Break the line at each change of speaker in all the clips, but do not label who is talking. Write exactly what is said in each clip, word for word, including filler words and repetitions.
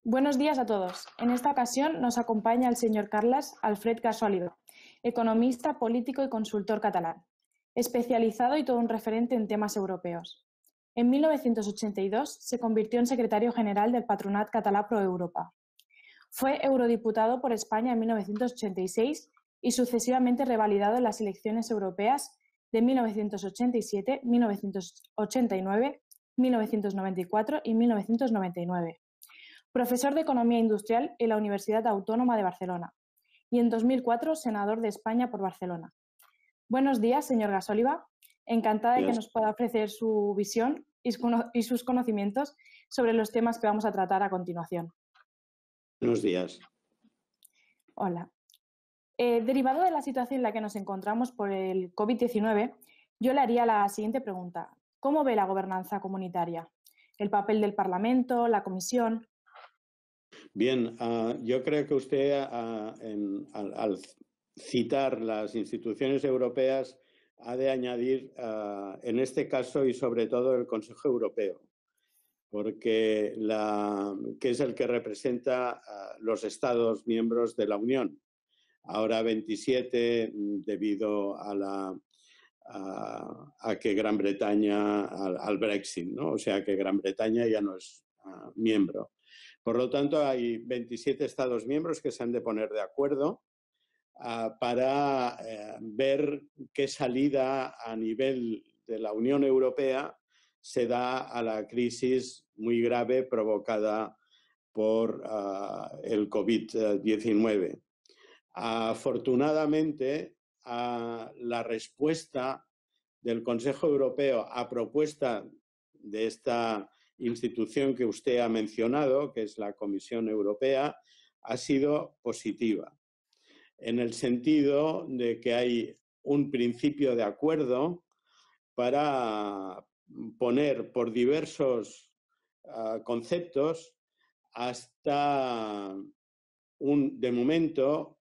Buenos días a todos. En esta ocasión nos acompaña el señor Carles Alfred Gassoliba, economista, político y consultor catalán, especializado y todo un referente en temas europeos. En mil novecientos ochenta y dos se convirtió en secretario general del Patronat Català Pro Europa. Fue eurodiputado por España en mil novecientos ochenta y seis y sucesivamente revalidado en las elecciones europeas de mil novecientos ochenta y siete, mil novecientos ochenta y nueve, mil novecientos noventa y cuatro y mil novecientos noventa y nueve. Profesor de Economía Industrial en la Universidad Autónoma de Barcelona y en dos mil cuatro senador de España por Barcelona. Buenos días, señor Gassoliba. Encantada de que nos pueda ofrecer su visión y sus conocimientos sobre los temas que vamos a tratar a continuación.
Buenos días.
Hola. Eh, derivado de la situación en la que nos encontramos por el COVID diecinueve, yo le haría la siguiente pregunta. ¿Cómo ve la gobernanza comunitaria? ¿El papel del Parlamento, la Comisión?
Bien, uh, yo creo que usted uh, en, al, al citar las instituciones europeas ha de añadir, uh, en este caso y sobre todo, el Consejo Europeo, porque la, que es el que representa a los Estados miembros de la Unión. Ahora veintisiete debido a, la, a, a que Gran Bretaña, al, al Brexit, ¿no? O sea que Gran Bretaña ya no es uh, miembro. Por lo tanto, hay veintisiete Estados miembros que se han de poner de acuerdo uh, para uh, ver qué salida a nivel de la Unión Europea se da a la crisis muy grave provocada por uh, el COVID diecinueve. Afortunadamente, uh, la respuesta del Consejo Europeo a propuesta de esta institución que usted ha mencionado, que es la Comisión Europea, ha sido positiva, en el sentido de que hay un principio de acuerdo para poner por diversos uh, conceptos hasta un, de momento,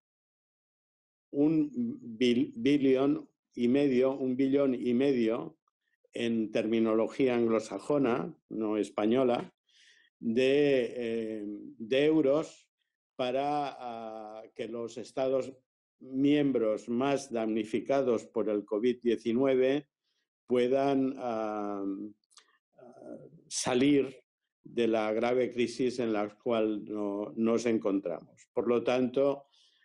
un bil, billón y medio, un billón y medio en terminología anglosajona, no española, de, eh, de euros para uh, que los Estados miembros más damnificados por el COVID diecinueve puedan uh, uh, salir de la grave crisis en la cual no, nos encontramos. Por lo tanto,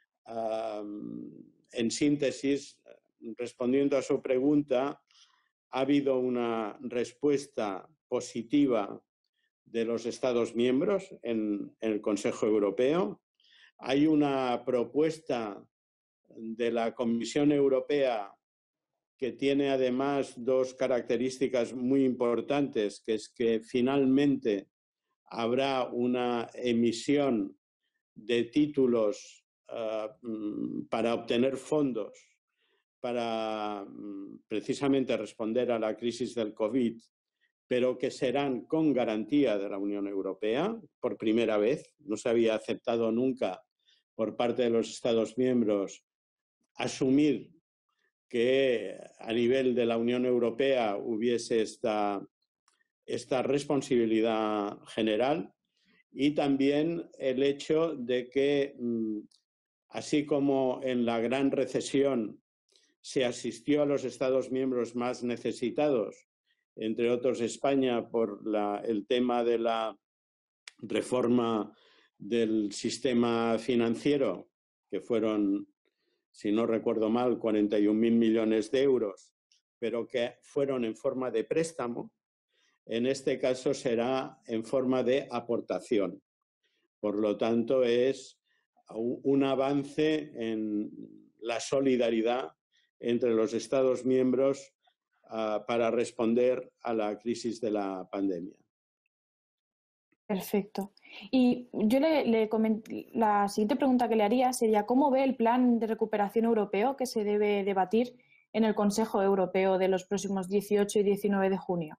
uh, en síntesis, respondiendo a su pregunta, ha habido una respuesta positiva de los Estados miembros en, en el Consejo Europeo. Hay una propuesta de la Comisión Europea que tiene además dos características muy importantes, que es que finalmente habrá una emisión de títulos uh, para obtener fondos para precisamente responder a la crisis del COVID, pero que serán con garantía de la Unión Europea por primera vez. No se había aceptado nunca por parte de los Estados miembros asumir que a nivel de la Unión Europea hubiese esta, esta responsabilidad general, y también el hecho de que, así como en la gran recesión se asistió a los Estados miembros más necesitados, entre otros España, por la, el tema de la reforma del sistema financiero, que fueron, si no recuerdo mal, cuarenta y un mil millones de euros, pero que fueron en forma de préstamo. En este caso será en forma de aportación. Por lo tanto, es un avance en la solidaridad entre los Estados miembros uh, para responder a la crisis de la pandemia.
Perfecto. Y yo le, le comenté, la siguiente pregunta que le haría sería ¿cómo ve el plan de recuperación europeo que se debe debatir en el Consejo Europeo de los próximos dieciocho y diecinueve de junio?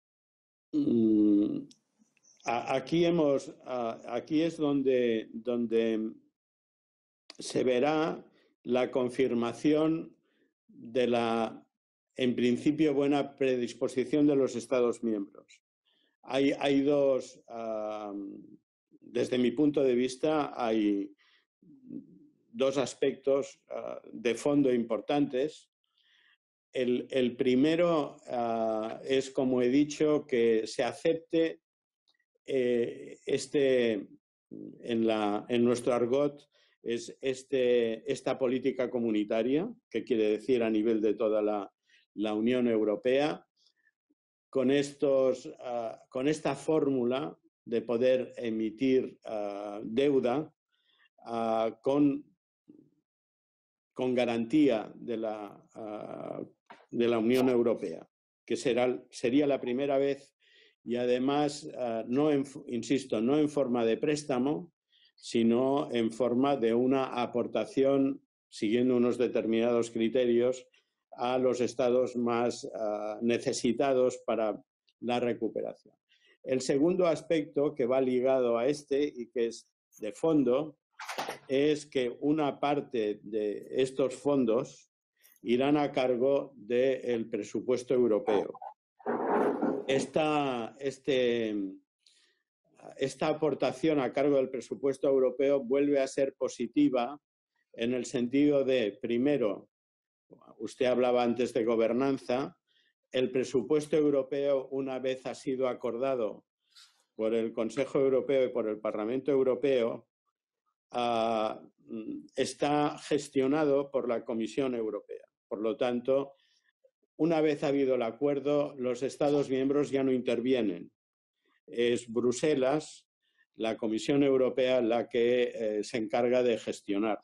Mm, aquí, hemos, aquí es donde, donde se verá la confirmación de la, en principio, buena predisposición de los Estados miembros. Hay, hay dos uh, desde mi punto de vista, hay dos aspectos uh, de fondo importantes. El, el primero uh, es, como he dicho, que se acepte eh, este, en, la, en nuestro argot, es este, esta política comunitaria, que quiere decir a nivel de toda la, la Unión Europea, con, estos, uh, con esta fórmula de poder emitir uh, deuda uh, con, con garantía de la, uh, de la Unión Europea, que será, sería la primera vez y además, uh, no en, insisto, no en forma de préstamo, sino en forma de una aportación siguiendo unos determinados criterios a los estados más uh, necesitados para la recuperación. El segundo aspecto que va ligado a este y que es de fondo es que una parte de estos fondos irán a cargo del presupuesto europeo. Esta, este, esta aportación a cargo del presupuesto europeo vuelve a ser positiva en el sentido de, primero, usted hablaba antes de gobernanza, el presupuesto europeo, una vez ha sido acordado por el Consejo Europeo y por el Parlamento Europeo, uh, está gestionado por la Comisión Europea. Por lo tanto, una vez habido el acuerdo, los Estados miembros ya no intervienen. Es Bruselas, la Comisión Europea, la que eh, se encarga de gestionar.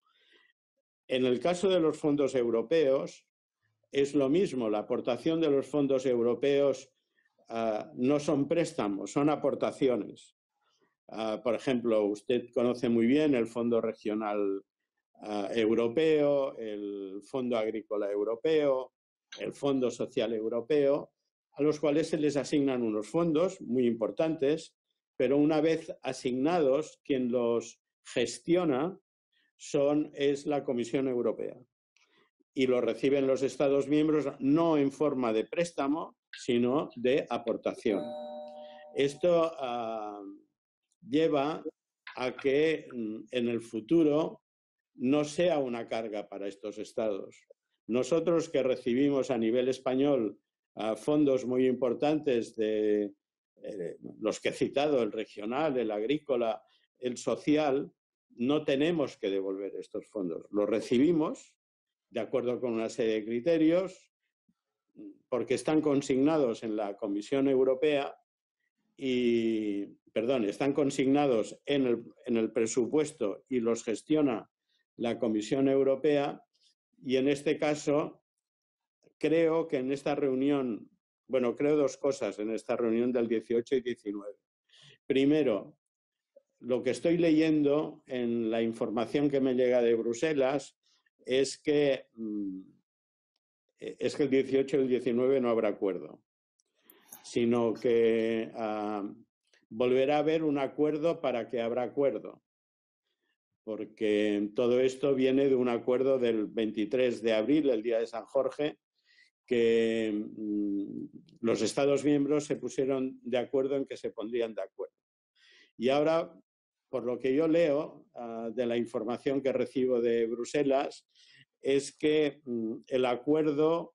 En el caso de los fondos europeos, es lo mismo. La aportación de los fondos europeos uh, no son préstamos, son aportaciones. Uh, por ejemplo, usted conoce muy bien el Fondo Regional uh, Europeo, el Fondo Agrícola Europeo, el Fondo Social Europeo, a los cuales se les asignan unos fondos muy importantes, pero una vez asignados, quien los gestiona son, es la Comisión Europea. Y lo reciben los Estados miembros no en forma de préstamo, sino de aportación. Esto uh, lleva a que en el futuro no sea una carga para estos estados. Nosotros que recibimos a nivel español uh, fondos muy importantes de eh, los que he citado, el regional, el agrícola, el social, no tenemos que devolver estos fondos. Los recibimos de acuerdo con una serie de criterios, porque están consignados en la Comisión Europea y, perdón, están consignados en el, en el presupuesto y los gestiona la Comisión Europea. Y en este caso, creo que en esta reunión, bueno, creo dos cosas en esta reunión del dieciocho y diecinueve. Primero, lo que estoy leyendo en la información que me llega de Bruselas es que, es que el dieciocho y el diecinueve no habrá acuerdo, sino que uh, volverá a haber un acuerdo para que habrá acuerdo, porque todo esto viene de un acuerdo del veintitrés de abril, el día de San Jorge, que um, los Estados miembros se pusieron de acuerdo en que se pondrían de acuerdo. Y ahora, por lo que yo leo uh, de la información que recibo de Bruselas, es que um, el acuerdo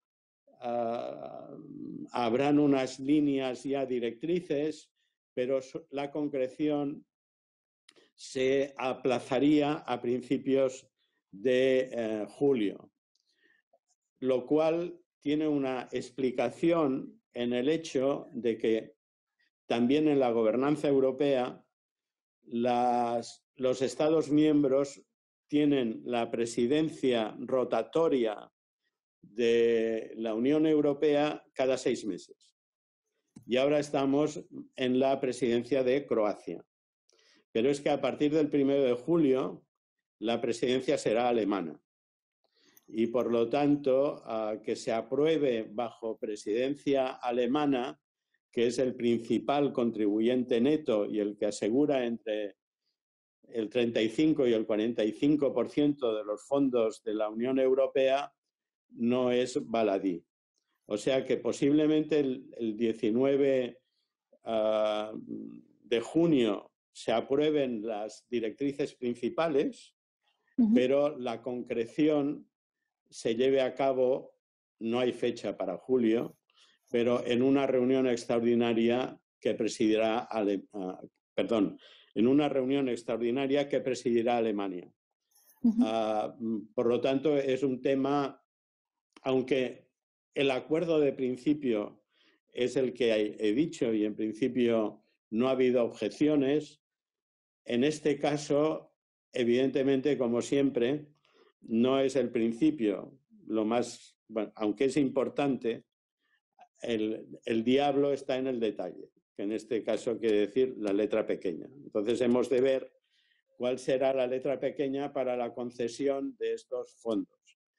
Uh, habrán unas líneas ya directrices, pero la concreción se aplazaría a principios de eh, julio, lo cual tiene una explicación en el hecho de que también en la gobernanza europea las, los Estados miembros tienen la presidencia rotatoria de la Unión Europea cada seis meses. Y ahora estamos en la presidencia de Croacia. Pero es que a partir del primero de julio la presidencia será alemana. Y por lo tanto, uh, que se apruebe bajo presidencia alemana, que es el principal contribuyente neto y el que asegura entre el treinta y cinco y el cuarenta y cinco por ciento de los fondos de la Unión Europea, no es baladí. O sea que posiblemente el, el diecinueve uh, de junio se aprueben las directrices principales,
Ujú.
pero la concreción se lleve a cabo, no hay fecha para julio, pero en una reunión extraordinaria que presidirá, Ale- uh, perdón, en una reunión extraordinaria que presidirá Alemania.
Ujú.
Uh, por lo tanto, es un tema, aunque el acuerdo de principio es el que he dicho y en principio no ha habido objeciones, en este caso, evidentemente, como siempre, no es el principio. Lo más, bueno, aunque es importante, el, el diablo está en el detalle, que en este caso quiere decir la letra pequeña. Entonces hemos de ver cuál será la letra pequeña para la concesión de estos fondos.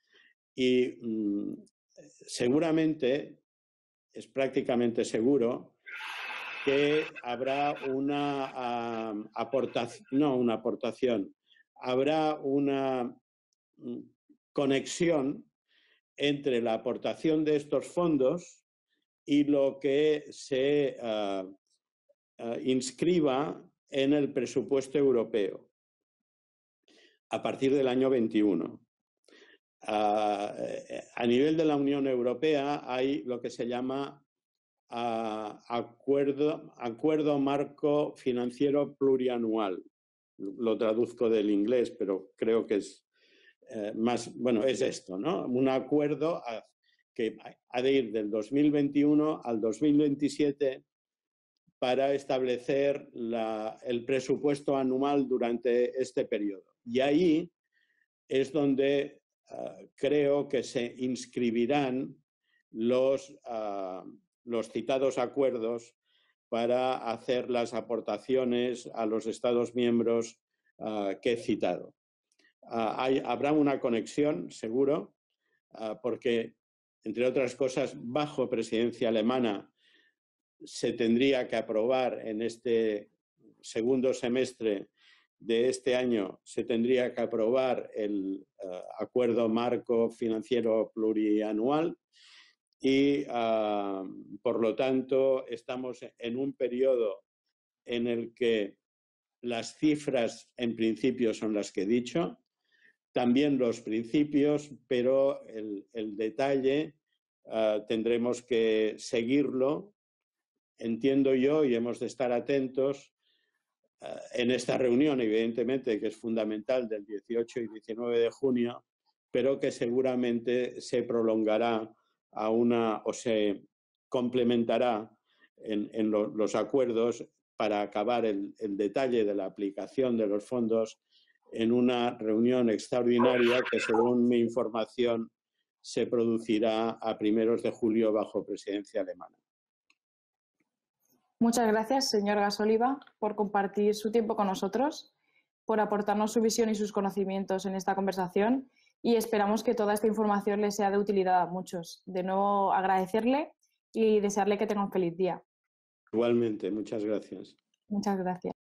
Y mmm, seguramente, es prácticamente seguro, que habrá una uh, aportación, no una aportación, habrá una uh, conexión entre la aportación de estos fondos y lo que se uh, uh, inscriba en el presupuesto europeo a partir del año veintiuno. Uh, a nivel de la Unión Europea hay lo que se llama uh, acuerdo, acuerdo marco financiero plurianual. Lo traduzco del inglés, pero creo que es eh, más, bueno, es esto, ¿no? Un acuerdo a, que ha de ir del dos mil veintiuno al dos mil veintisiete para establecer la, el presupuesto anual durante este periodo. Y ahí es donde uh, creo que se inscribirán los, uh, los citados acuerdos para hacer las aportaciones a los Estados miembros uh, que he citado. Uh, hay, habrá una conexión, seguro, uh, porque, entre otras cosas, bajo presidencia alemana se tendría que aprobar en este segundo semestre de este año, se tendría que aprobar el uh, acuerdo marco financiero plurianual y, uh, por lo tanto, estamos en un periodo en el que las cifras, en principio, son las que he dicho, también los principios, pero el, el detalle uh, tendremos que seguirlo, entiendo yo, y hemos de estar atentos uh, en esta reunión, evidentemente, que es fundamental, del dieciocho y diecinueve de junio, pero que seguramente se prolongará a una o se complementará en, en lo, los acuerdos para acabar el, el detalle de la aplicación de los fondos en una reunión extraordinaria que, según mi información, se producirá a primeros de julio bajo presidencia alemana.
Muchas gracias, señor Gasoliva, por compartir su tiempo con nosotros, por aportarnos su visión y sus conocimientos en esta conversación y esperamos que toda esta información le sea de utilidad a muchos. De nuevo, agradecerle y desearle que tenga un feliz día.
Igualmente, muchas gracias.
Muchas gracias.